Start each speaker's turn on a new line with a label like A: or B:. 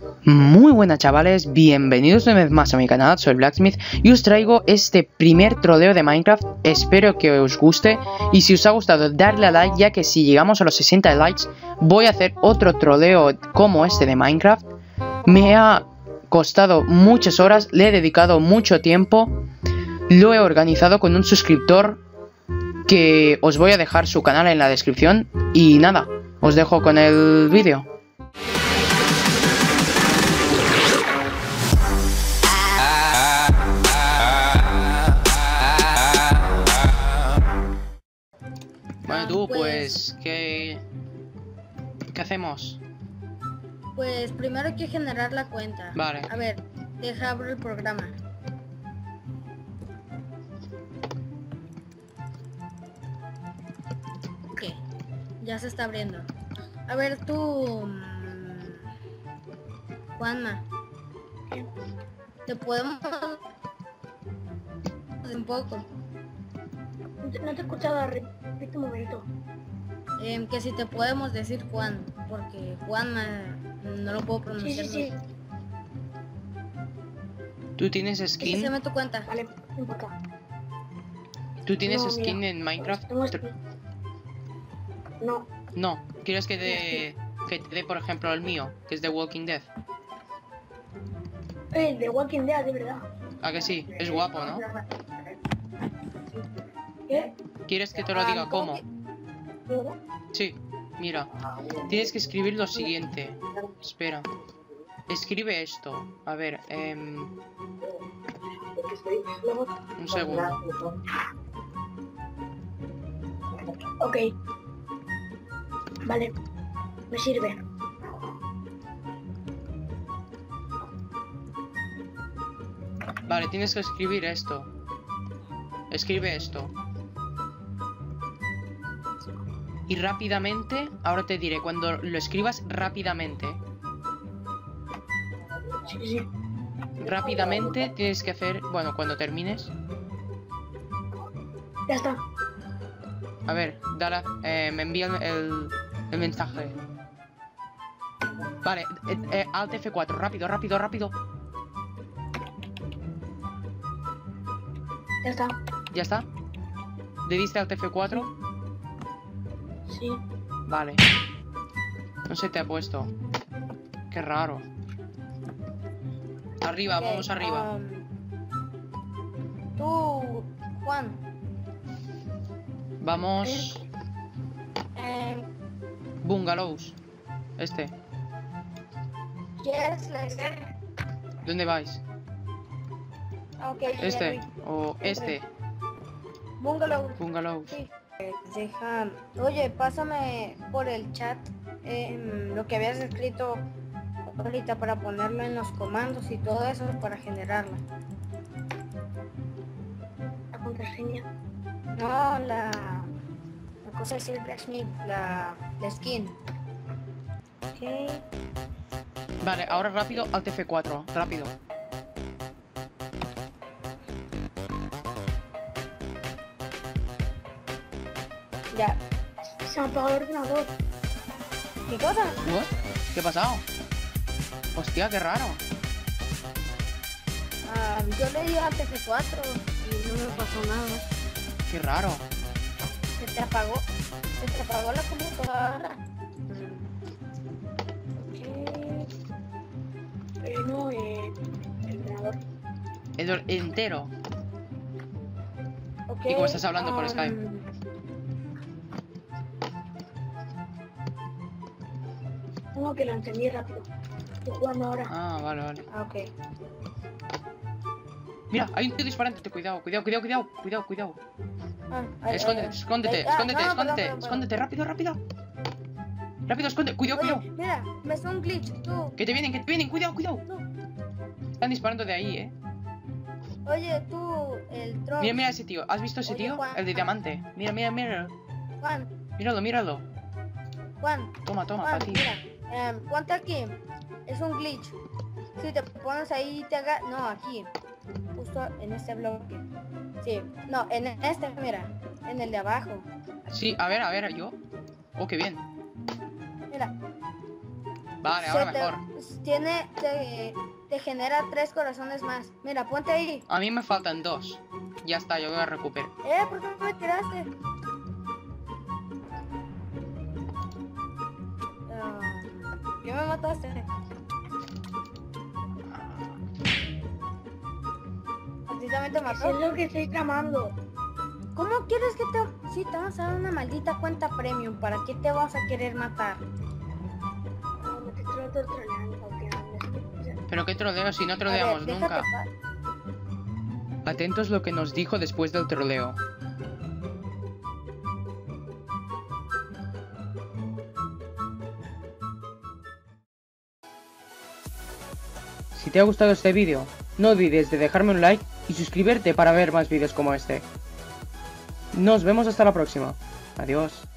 A: Muy buenas chavales, bienvenidos una vez más a mi canal, soy Blacksmith y os traigo este primer troleo de Minecraft. Espero que os guste y si os ha gustado darle a like, ya que si llegamos a los 60 likes voy a hacer otro troleo como este de Minecraft. Me ha costado muchas horas, le he dedicado mucho tiempo, lo he organizado con un suscriptor que os voy a dejar su canal en la descripción y nada, os dejo con el vídeo. Bueno, tú, pues, ¿qué hacemos?
B: Pues primero hay que generar la cuenta.
A: Vale.
B: A ver, deja abrir el programa. Ok, ya se está abriendo. A ver, tú... Juanma. ¿Te podemos... un poco?
C: No te he escuchado, repite un momento.
B: Que si te podemos decir Juan, porque Juanma no lo puedo pronunciar.
C: Sí.
A: ¿Tú tienes
B: ¿Qué
A: skin?
B: se me tu cuenta?
C: Vale, no importa.
A: ¿Tú tienes
C: No,
A: skin
C: mira,
A: en Minecraft?
C: tengo skin. No.
A: No. ¿Quieres que te dé, por ejemplo, el mío, que es de Walking Dead?
C: De Walking Dead, de verdad.
A: ¿A que sí? Es guapo, ¿no?
C: ¿Qué?
A: ¿Quieres que te lo diga
B: ¿cómo
A: cómo?
C: ¿De verdad?
A: Sí, mira. Tienes que escribir lo siguiente. Espera. Escribe esto. A ver, un segundo.
C: Ok. Vale, me sirve.
A: Vale, tienes que escribir esto. Escribe esto. Y rápidamente, ahora te diré, cuando lo escribas rápidamente.
C: Sí.
A: Rápidamente tienes que hacer, bueno, cuando termines.
C: Ya está.
A: A ver, dale, me envía el mensaje. Vale, Alt F4, rápido.
C: Ya está.
A: ¿Ya está? ¿Le diste Alt F4?
C: Sí.
A: Vale. No se te ha puesto. Qué raro. Arriba,
B: Ok,
A: vamos arriba.
B: Tú, Juan.
A: Vamos... Bungalows. Este.
B: ¿Quieres la escena?
A: ¿Dónde vais?
B: Ok, ya
A: Este.
B: vi.
A: O este.
B: Bungalow.
A: Bungalows.
B: Sí. Deja... Oye, pásame por el chat lo que habías escrito ahorita para ponerlo en los comandos y todo eso para generarla.
C: La contraseña.
B: No, la cosa es el Blacksmith, la skin. Ok.
A: Vale, ahora rápido, Alt F4. Rápido.
B: Ya.
C: Se me apagó el ordenador.
B: ¿Qué cosa?
A: ¿What? ¿Qué ha pasado? Hostia, qué raro.
B: Yo le di al TF4 y no me pasó nada.
A: Qué raro.
B: Se te apagó la computadora.
C: No, el ordenador.
A: El entero.
B: Ok.
A: ¿Y cómo estás hablando por Skype?
C: No, que la encendí rápido. Estoy jugando ahora.
A: Ah, vale.
B: Ok.
A: Mira, hay un tío disparante. Cuidado. Escóndete. Escóndete. Rápido. Rápido, esconde. Cuidado.
B: Oye, mira, me hizo un glitch, tú.
A: Que te vienen. Cuidado.
B: No.
A: Están disparando de ahí,
B: Oye, tú, el troll.
A: Mira ese tío. ¿Has visto ese
B: Oye,
A: tío?
B: Juan.
A: El de diamante. Mira.
B: Juan,
A: Míralo. Toma,
B: Juan,
A: para ti.
B: mira, ponte aquí. Es un glitch. Si te pones ahí, te haga... No, aquí. Justo en este bloque. Sí, no, en este, mira. En el de abajo.
A: Sí, a ver, yo. Oh, qué bien.
B: Mira.
A: Vale, ahora
B: Se
A: mejor.
B: te genera 3 corazones más. Mira, ponte ahí.
A: A mí me faltan 2. Ya está, yo voy a recuperar.
B: ¿Por qué me tiraste? ¿Qué me mataste? ¿A ti también te
C: Eso
B: mató?
C: es lo que estoy tramando.
B: ¿Cómo quieres que te... Si te vamos a dar una maldita cuenta premium, ¿para qué te vas a querer matar?
C: No te estoy troleando, aunque no.
A: Pero qué troleo si no
B: A
A: troleamos
B: ver,
A: nunca.
B: déjate
A: Atentos lo que nos dijo después del troleo. Si te ha gustado este vídeo, no olvides de dejarme un like y suscribirte para ver más vídeos como este. Nos vemos hasta la próxima. Adiós.